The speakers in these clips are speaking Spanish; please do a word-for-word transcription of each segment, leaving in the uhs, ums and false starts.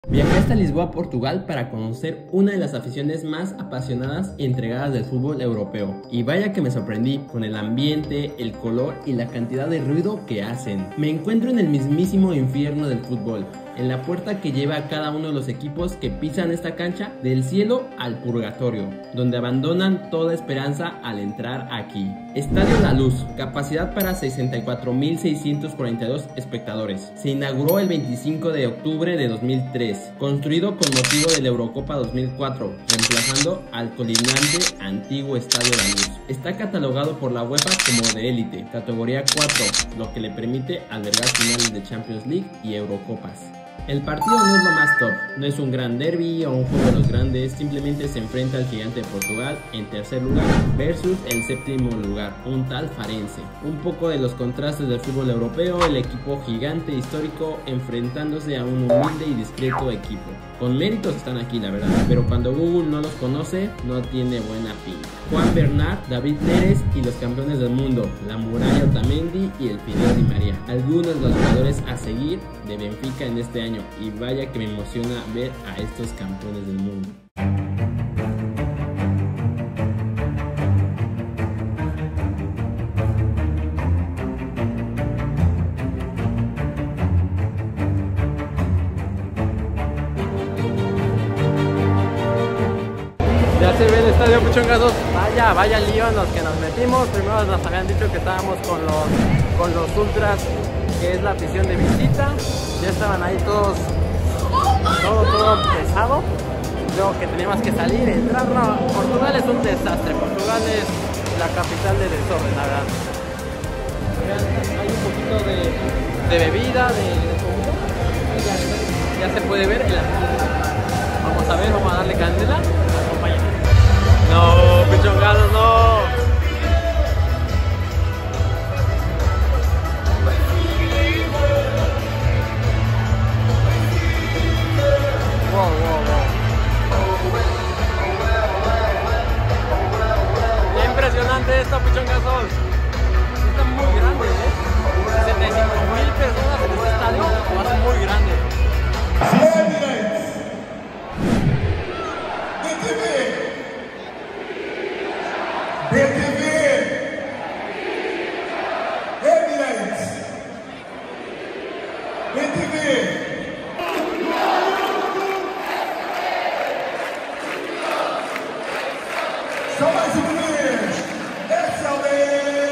Viajé hasta Lisboa, Portugal, para conocer una de las aficiones más apasionadas y entregadas del fútbol europeo. Y vaya que me sorprendí con el ambiente, el color y la cantidad de ruido que hacen. Me encuentro en el mismísimo infierno del fútbol, en la puerta que lleva a cada uno de los equipos que pisan esta cancha del cielo al purgatorio, donde abandonan toda esperanza al entrar aquí. Estadio La Luz, capacidad para sesenta y cuatro mil seiscientos cuarenta y dos espectadores. Se inauguró el veinticinco de octubre de dos mil tres, construido con motivo de la Eurocopa dos mil cuatro, reemplazando al colinante antiguo Estadio La Luz. Está catalogado por la UEFA como de élite, categoría cuatro, lo que le permite albergar finales de Champions League y Eurocopas. El partido no es lo más top, no es un gran derby o un juego de los grandes, simplemente se enfrenta al gigante de Portugal en tercer lugar versus el séptimo lugar, un tal Farense. Un poco de los contrastes del fútbol europeo, el equipo gigante histórico enfrentándose a un humilde y discreto equipo. Con méritos están aquí, la verdad, pero cuando Google no los conoce, no tiene buena pinta. Juan Bernat, David Neres y los campeones del mundo, la Muralla Otamendi y el Fideo Di María. Algunos de los jugadores a seguir de Benfica en este año, y vaya que me emociona ver a estos campeones del mundo. Ya se ve el estadio Puchongazos. Vaya, vaya lío en los que nos metimos. Primero nos habían dicho que estábamos con los, con los ultras, que es la afición de visita. Ya estaban ahí todos, todo, todo pesado. Luego que teníamos que salir, entrar. No, Portugal es un desastre. Portugal es la capital del desorden, la verdad. Hay un poquito de, de bebida, de, de comida. Ya, ya se puede ver el ambiente. Vamos a ver, vamos a darle candela. Acompáñenme. No, Puchongazos, no. Wow, wow, wow. Qué impresionante esto, Puchongazos. Está muy grande, ¿eh? sesenta y cinco mil personas en este estadio, va a ser muy grande. B T V, Emirates, B T V. Só mais uma vez, essa é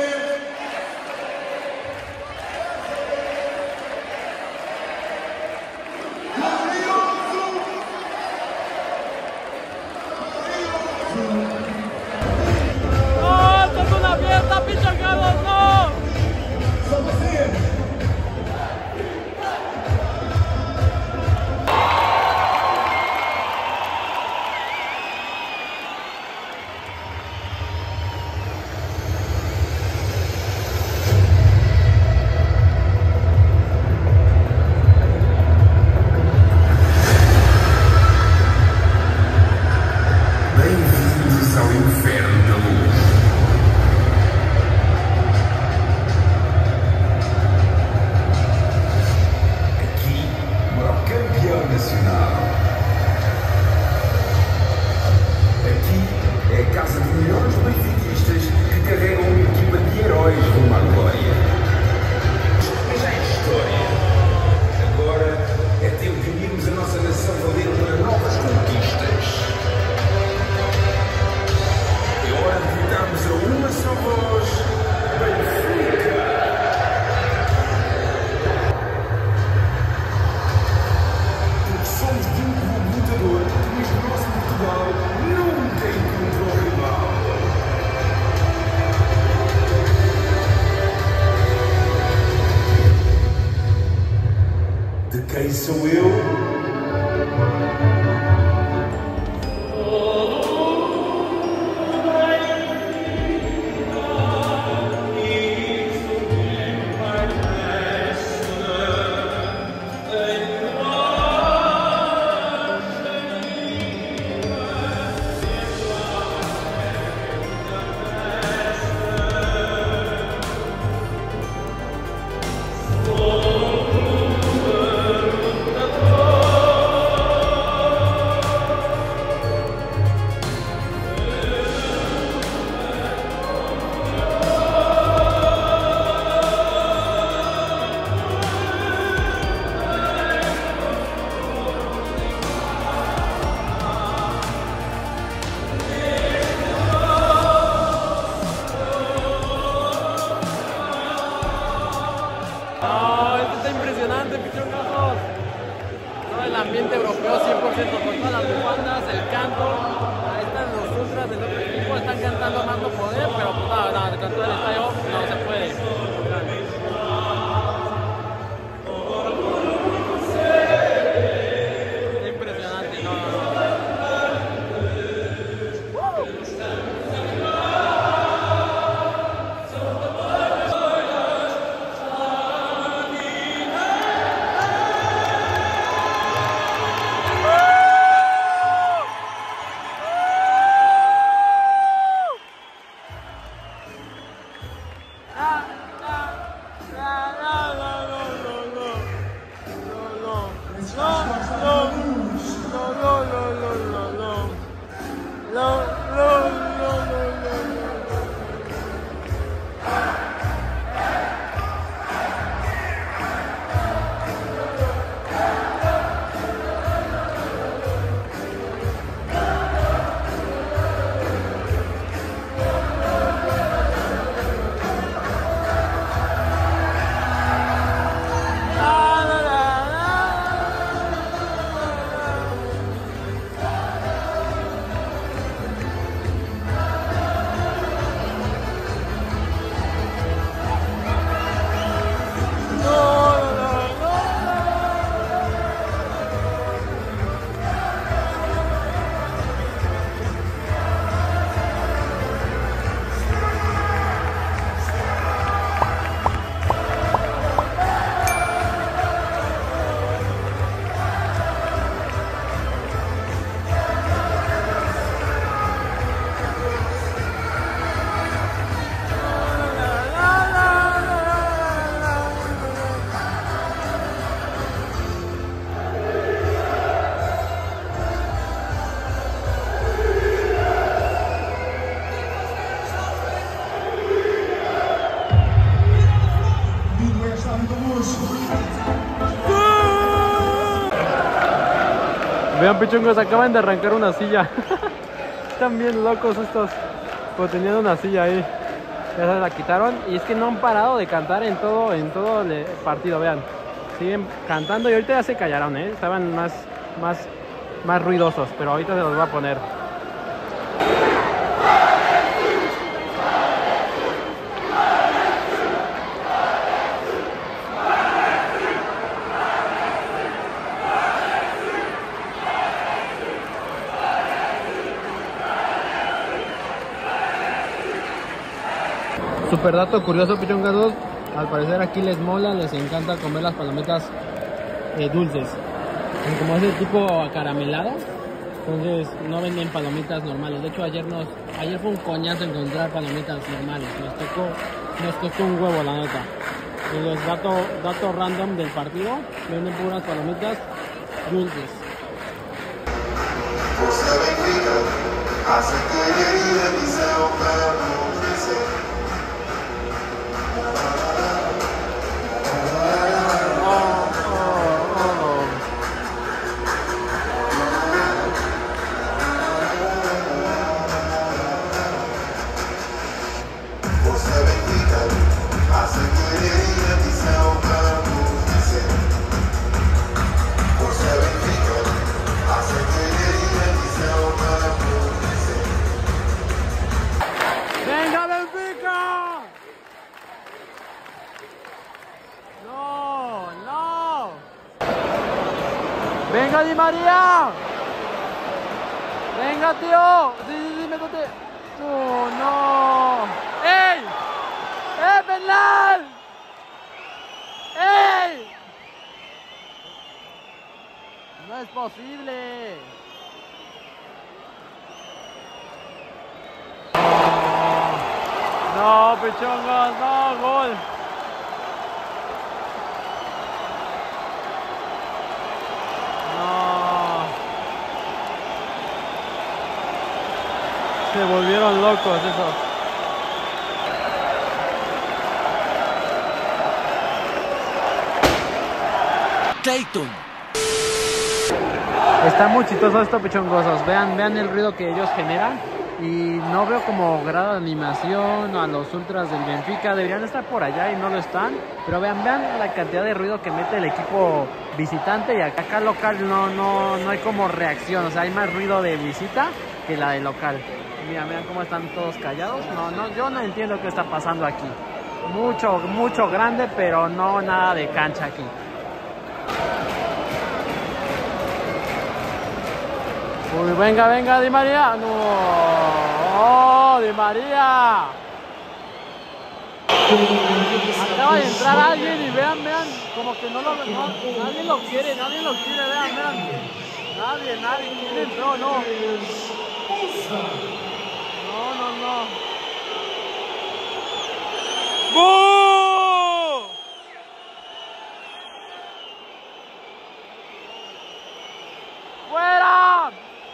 ambiente europeo cien por ciento con todas las bufandas, el canto. Ahí están los ultras del otro equipo, están cantando más no poder, pero pues no, no, con todo el estadio no se puede. Impresionante, no, no, no. Vean, pichungos, acaban de arrancar una silla. Están bien locos estos. Pues tenían una silla ahí. Ya se la quitaron. Y es que no han parado de cantar en todo, en todo el partido, vean. Siguen cantando y ahorita ya se callaron, ¿eh? Estaban más, más, más ruidosos, pero ahorita se los voy a poner. Super dato curioso, pichongados. Al parecer aquí les mola, les encanta comer las palomitas eh, dulces. Como ese tipo acarameladas. Entonces no venden palomitas normales. De hecho ayer nos ayer fue un coñazo encontrar palomitas normales. Nos tocó, nos costó un huevo, la neta. Entonces dato, dato random del partido. Venden puras palomitas dulces. ¡Venga, Di María! ¡Venga, tío! ¡Sí, sí, sí, métete! ¡No, no! ¡Ey! ¡Eh, penal! ¡Ey! ¡No es posible! ¡No, no, pichongos! ¡No, gol! Se volvieron locos esos. Clayton. Está muy chistoso esto, pichongosos. Vean, vean el ruido que ellos generan. y no veo como grado de animación a los ultras del Benfica. Deberían estar por allá y no lo están, pero vean, vean la cantidad de ruido que mete el equipo visitante, y acá, acá local no, no, no hay como reacción, o sea, hay más ruido de visita que la de local. Mira, vean cómo están todos callados. No, no, yo no entiendo qué está pasando aquí. Mucho, mucho grande, pero no nada de cancha aquí. Uy, venga, venga, Di María. No, oh, Di María. Acaba de entrar alguien y vean, vean, como que no lo, no, nadie lo quiere, nadie lo quiere, vean, vean. Nadie, nadie, ¿quién entró? No. No, no, no. ¡Bú! ¡Fuera!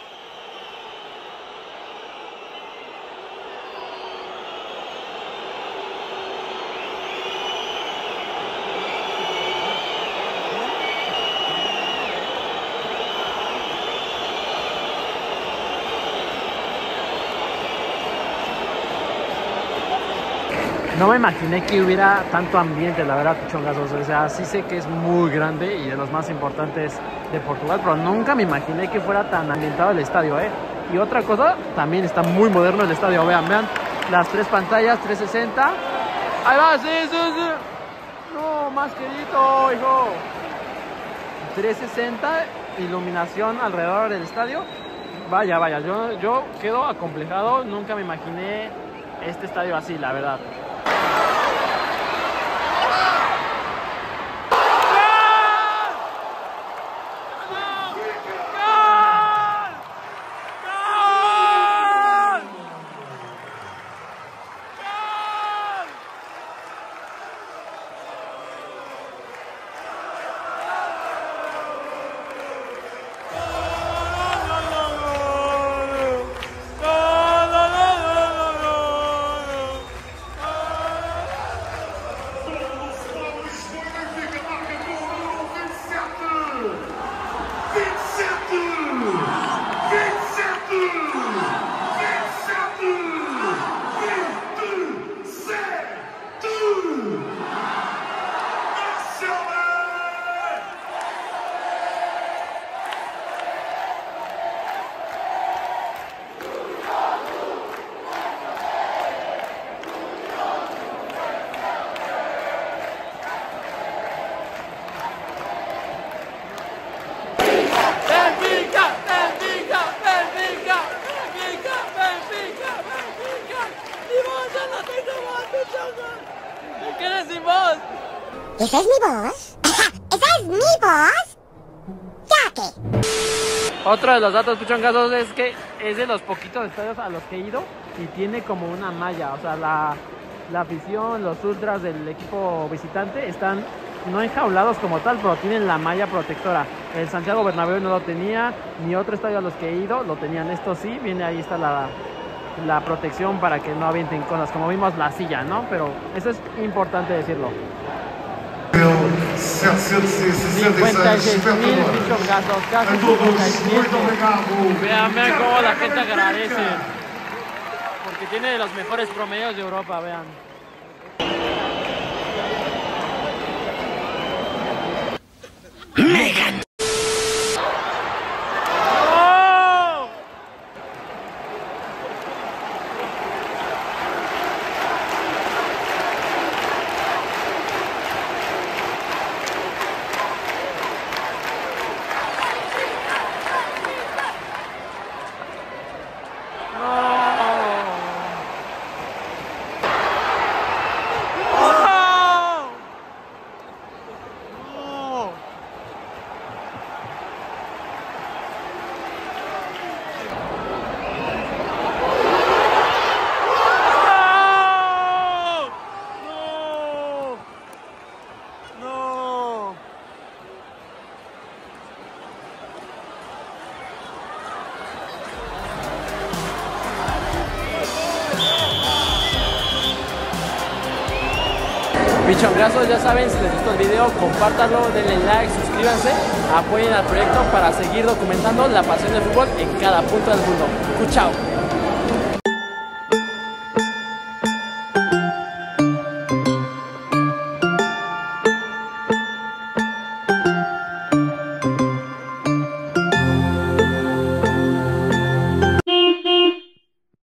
No me imaginé que hubiera tanto ambiente, la verdad, pichongazos. O sea, sí sé que es muy grande y de los más importantes de Portugal, pero nunca me imaginé que fuera tan ambientado el estadio, ¿eh? Y otra cosa, también está muy moderno el estadio. Vean, vean, las tres pantallas, trescientos sesenta. ¡Ahí va! ¡Sí, sí, sí! ¡No, más querido, hijo! trescientos sesenta, iluminación alrededor del estadio. Vaya, vaya, yo, yo quedo acomplejado. Nunca me imaginé este estadio así, la verdad. ¿Esa es mi voz? ¿Esa es mi voz? ¿Ya qué? Otro de los datos, pichongazos, es que es de los poquitos estadios a los que he ido y tiene como una malla. O sea, la, la afición, los ultras del equipo visitante están no enjaulados como tal, pero tienen la malla protectora. El Santiago Bernabéu no lo tenía, ni otro estadio a los que he ido lo tenían. Esto sí, viene ahí está la, la protección para que no avienten cosas, como vimos la silla, ¿no? Pero eso es importante decirlo. cincuenta y seis mil pichongazos, casi cincuenta y siete. Vean, vean cómo la gente agradece. Porque tiene de los mejores promedios de Europa, vean. Megan. Pichongazos, ya saben, si les gustó el video, compártanlo, denle like, suscríbanse, apoyen al proyecto para seguir documentando la pasión del fútbol en cada punto del mundo. ¡Chao!